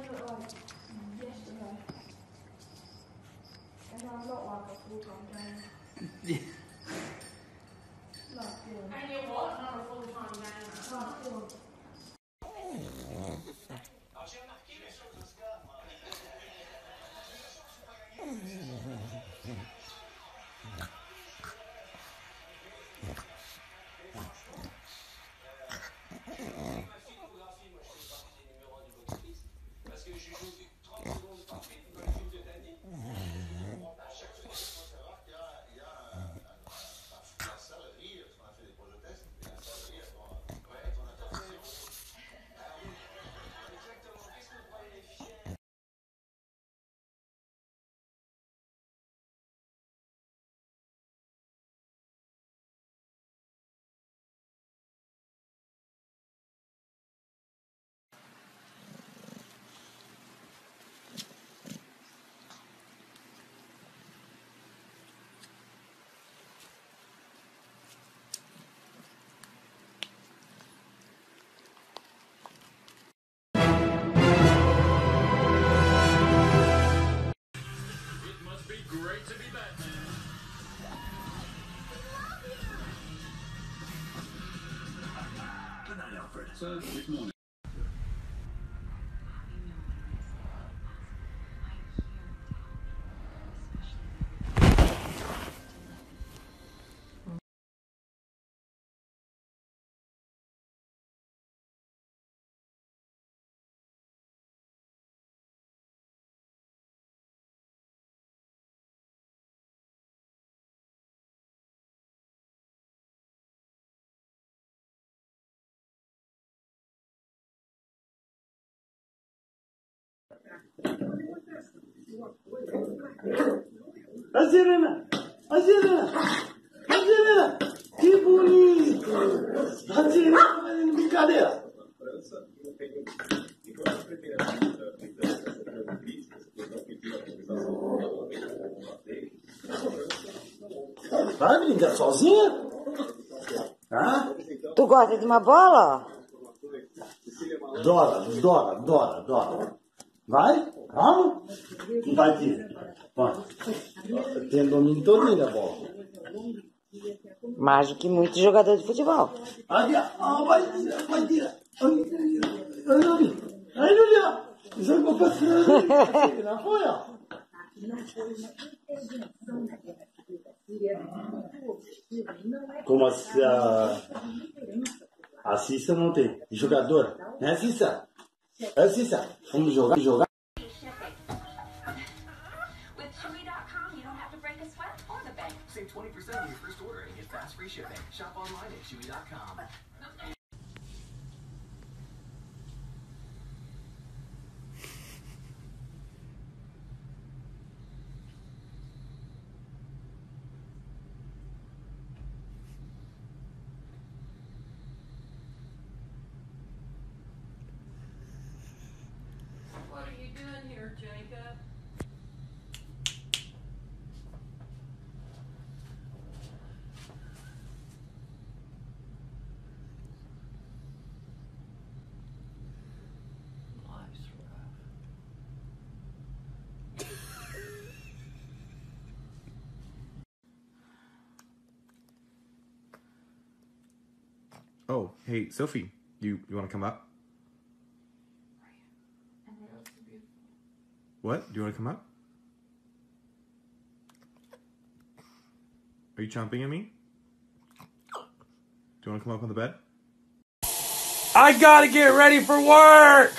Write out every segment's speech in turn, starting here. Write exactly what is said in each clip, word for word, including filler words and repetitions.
it like yesterday. And I'm not like a full-time gamer. Yeah. Like Dylan. And you're what? Not a full-time gamer? Like Dylan. Great to be Batman. Good night, Alfred. Sir, good morning. A sirena! A sirena! A sirena! Que bonito! A sirena fazendo brincadeira! Vai brincar sozinha? Hã? Tu gosta de uma bola? Dora, Dora, Dora, Dora. Vai? Vamos? Vai, tira. Vai. Tem domínio todo da bola. Mais do que muito jogador de futebol. Aqui, ó, vai, vai, tira. Olha ali. Aí, olha. Joga pra frente. Não foi, ó. Como assim? A Cissa não tem. Jogadora. Né, Cissa? É, Cissa. Vamos jogar, jogar. Save twenty percent on your first order and get fast free shipping. Shop online at chewy dot com. What are you doing here, Jacob? Oh, hey, Sophie, you, you want to come up? What? Do you want to come up? Are you chomping at me? Do you want to come up on the bed? I gotta get ready for work!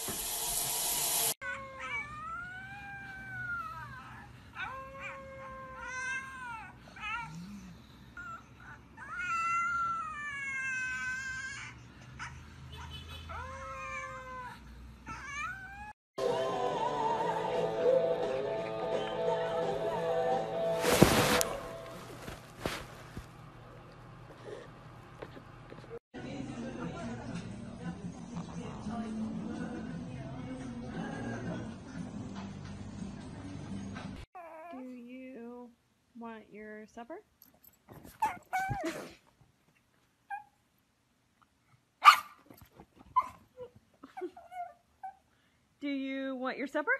Do you want your supper? Do Do you want your supper?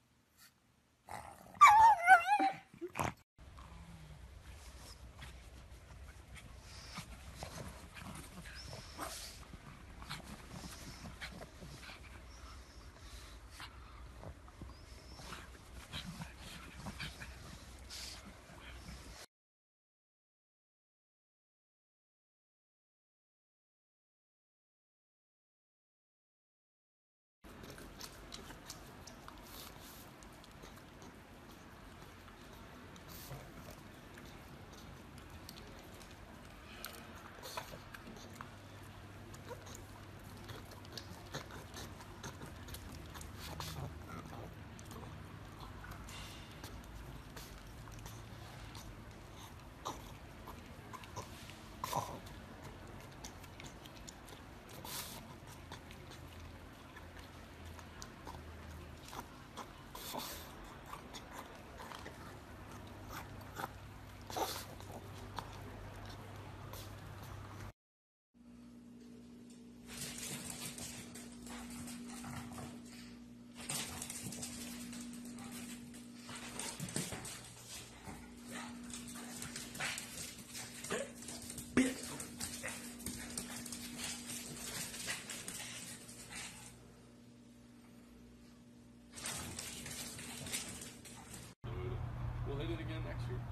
We'll hit it again next year.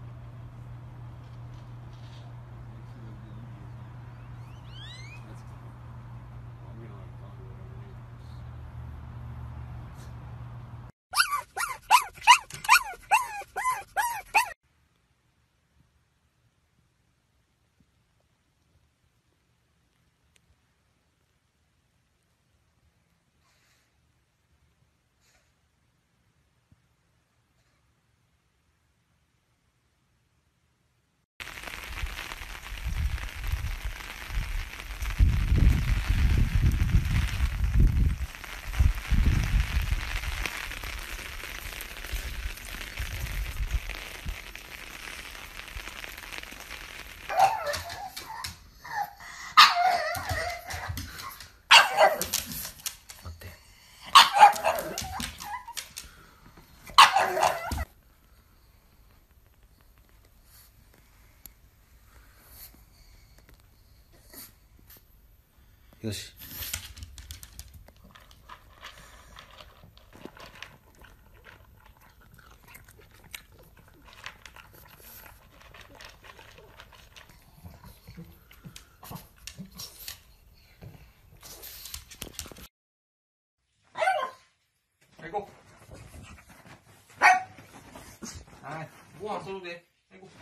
Well, we don't have a conduit underneath. よし。 はい、行こう。はい。ご飯そろで。はい、行こ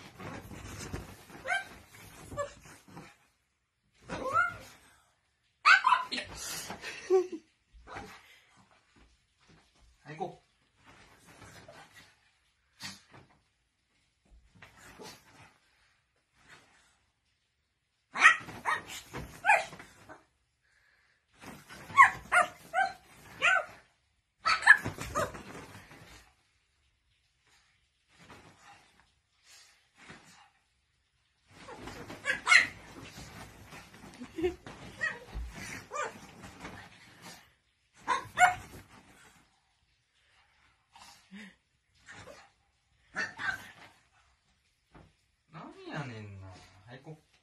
う。はい、行こう。何やねんな。はい、行こう。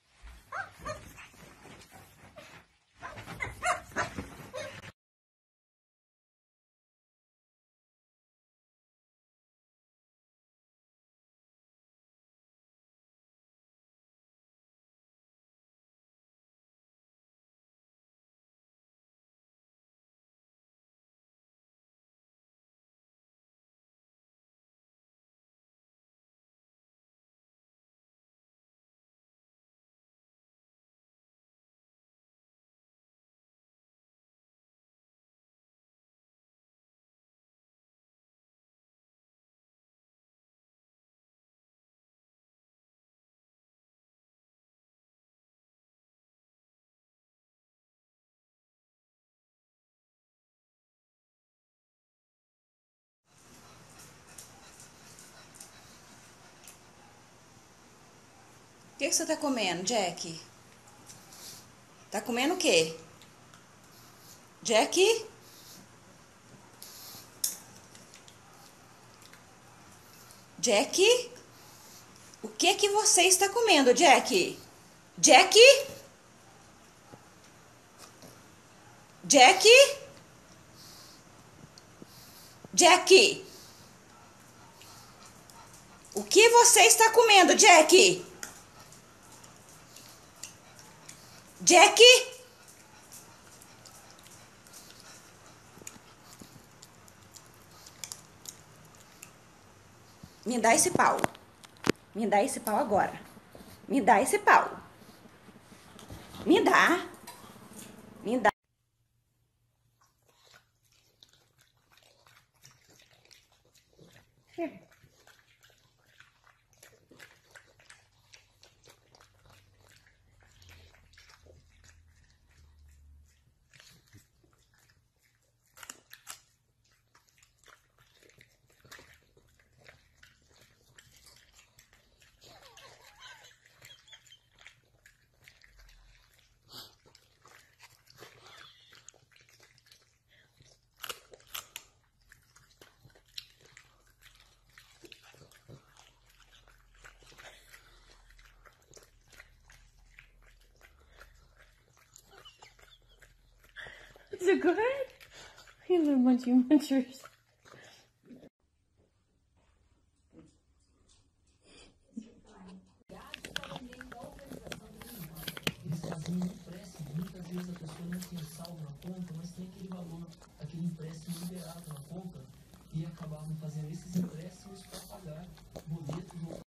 O que, que você tá comendo, Jack? Tá comendo o quê? Jack? Jack? O que que você está comendo, Jack? Jack? Jack? Jack? O que você está comendo, Jack? Jack? Me dá esse pau. Me dá esse pau agora. Me dá esse pau. Me dá. Me dá. Here. Is it good? You little munchy munchers. Eles faziam um empréstimo, muitas vezes a pessoa não tinha saldo na conta, mas tem aquele valor, aquele empréstimo liberado na conta, e acabavam fazendo esses empréstimos para pagar boletos ou